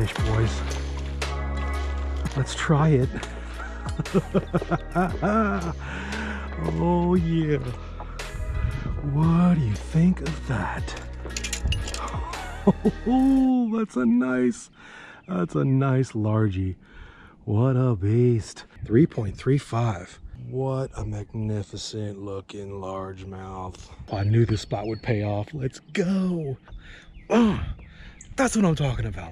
fish, boys. Let's try it. Oh yeah. What do you think of that? Oh, that's a nice largie. What a beast. 3.35. What a magnificent looking largemouth. I knew this spot would pay off. Let's go. Oh, that's what I'm talking about.